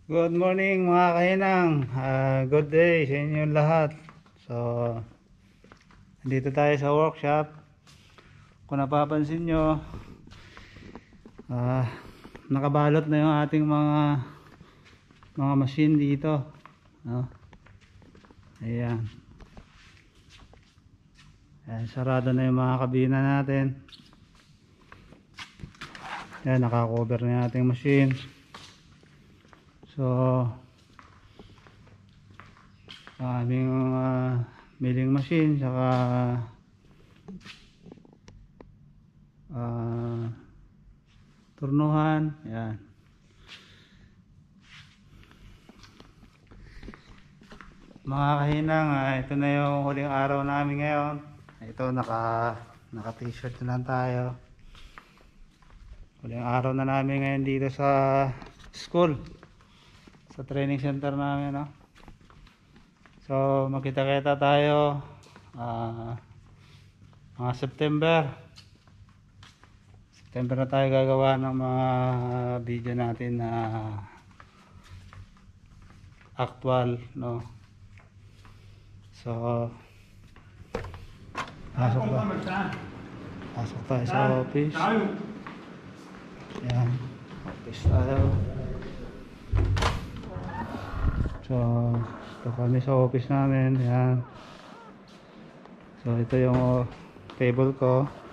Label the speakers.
Speaker 1: Good morning mga kahinang. Good day sa inyo lahat. So, dito tayo sa workshop. Kung napapansin nyo, nakabalot na yung ating mga machine dito. No? Ayan. Ayan, sarado na yung mga kabina natin. Ayan, nakakover na yung ating machine. So, aming milling machine saka turnuhan. Yan. Mga kahinang, ito na yung huling araw namin ngayon. Ito naka t-shirt na lang tayo. Huling araw na namin ngayon dito sa school, sa training center namin, no? So magkita-kita tayo mga September na tayo gagawa ng mga video natin na actual, no? So pasok tayo sa office. Yan, office tayo. So ito kami sa office namin. Yan. So ito yung table ko.